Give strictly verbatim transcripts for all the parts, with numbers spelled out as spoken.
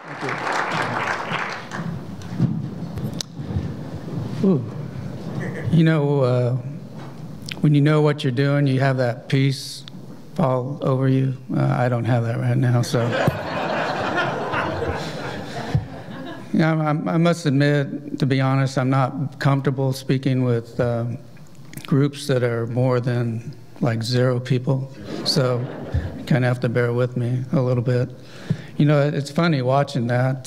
Ooh. You know, uh, when you know what you're doing, you have that peace fall over you. Uh, I don't have that right now, so. Yeah, I, I must admit, to be honest, I'm not comfortable speaking with uh, groups that are more than like zero people, so you kind of have to bear with me a little bit. You know, it's funny watching that,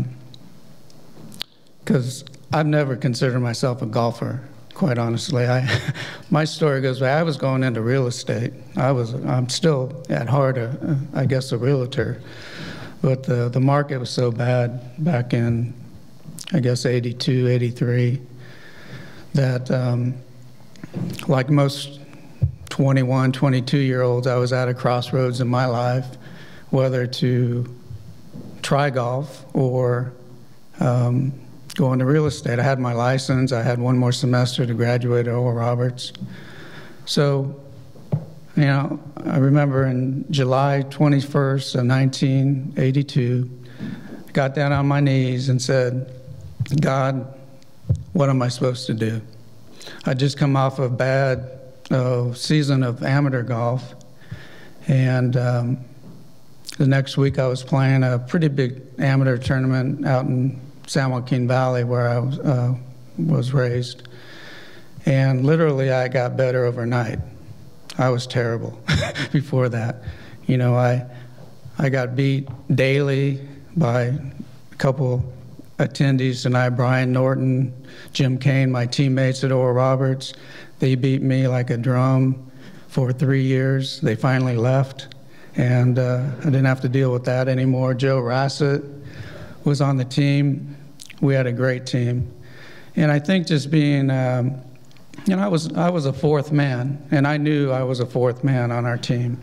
because um, I've never considered myself a golfer, quite honestly. I, my story goes back, I was going into real estate. I was, I'm still at heart, a, I guess, a realtor. But the, the market was so bad back in, I guess, eighty-two, eighty-three, that um, like most twenty-one, twenty-two-year-olds, I was at a crossroads in my life, whether to try golf or um, go into real estate. I had my license. I had one more semester to graduate at Oral Roberts. So, you know, I remember in July twenty-first of nineteen eighty-two, I got down on my knees and said, God, what am I supposed to do? I'd just come off a bad uh, season of amateur golf, and um, the next week I was playing a pretty big amateur tournament out in San Joaquin Valley where I was, uh, was raised. And literally I got better overnight. I was terrible before that. You know, I, I got beat daily by a couple attendees tonight, Brian Norton, Jim Kane, my teammates at Oral Roberts. They beat me like a drum for three years. They finally left, and uh, I didn't have to deal with that anymore. Joe Rassett was on the team. We had a great team. And I think just being, um, you know, I was, I was a fourth man, and I knew I was a fourth man on our team.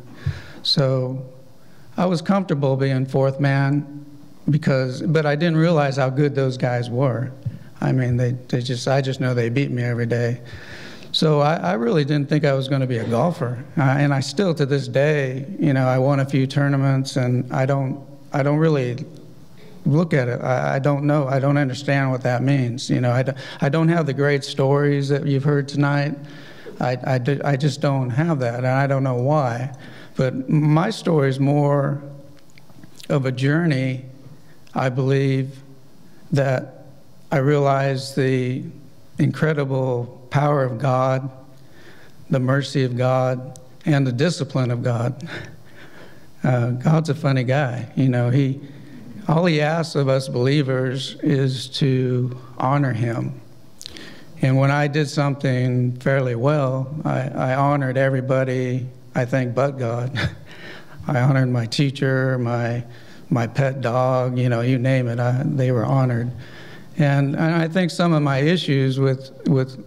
So I was comfortable being fourth man, because, but I didn't realize how good those guys were. I mean, they, they just, I just know they beat me every day. So I, I really didn't think I was going to be a golfer. Uh, and I still, to this day, you know, I won a few tournaments, and I don't, I don't really look at it. I, I don't know. I don't understand what that means. You know, I, I don't have the great stories that you've heard tonight. I, I, do, I just don't have that, and I don't know why. But my story is more of a journey. I believe that I realized the incredible power of God, the mercy of God, and the discipline of God. Uh, God's a funny guy. You know, he, all he asks of us believers is to honor him. And when I did something fairly well, I, I honored everybody, I think, but God. I honored my teacher, my my pet dog, you know, you name it, I, they were honored. And, and I think some of my issues with, with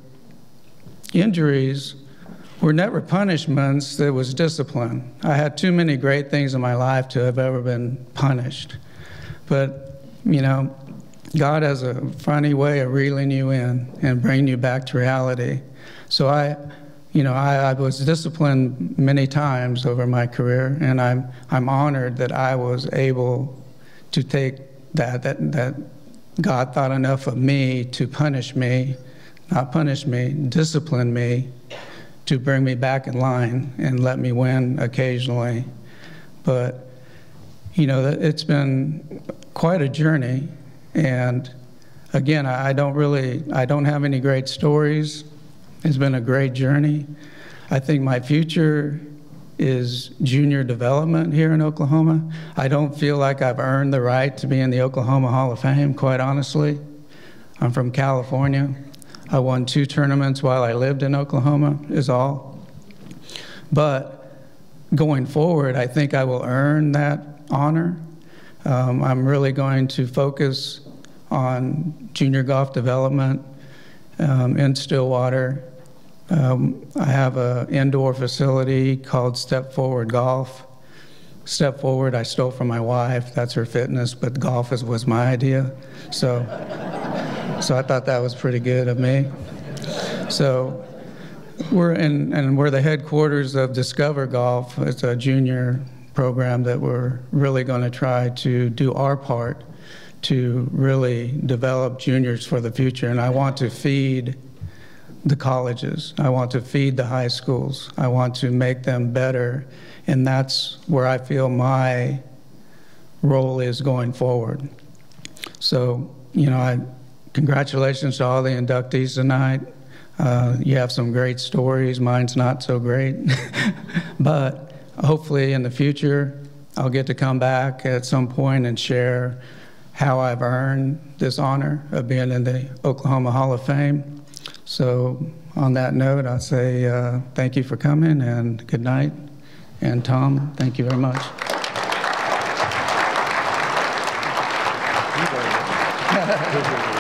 injuries were never punishments, there was discipline. I had too many great things in my life to have ever been punished. But, you know, God has a funny way of reeling you in and bringing you back to reality. So I, you know, I, I was disciplined many times over my career, and I'm, I'm honored that I was able to take that, that, that God thought enough of me to punish me, not punish me, discipline me, to bring me back in line and let me win occasionally. But, you know, it's been quite a journey. And again, I don't really, I don't have any great stories. It's been a great journey. I think my future is junior development here in Oklahoma. I don't feel like I've earned the right to be in the Oklahoma Hall of Fame, quite honestly. I'm from California. I won two tournaments while I lived in Oklahoma, is all. But going forward, I think I will earn that honor. Um, I'm really going to focus on junior golf development um, in Stillwater. Um, I have an indoor facility called Step Forward Golf. Step Forward I stole from my wife, that's her fitness, but golf is, was my idea. So, so I thought that was pretty good of me. So we're in, and we're the headquarters of Discover Golf. It's a junior program that we're really going to try to do our part to really develop juniors for the future. And I want to feed the colleges. I want to feed the high schools. I want to make them better. And that's where I feel my role is going forward. So, you know, I, congratulations to all the inductees tonight. Uh, you have some great stories. Mine's not so great. But hopefully in the future, I'll get to come back at some point and share how I've earned this honor of being in the Oklahoma Hall of Fame. So on that note, I'll say uh, thank you for coming and good night. And Tom, thank you very much. Thank you.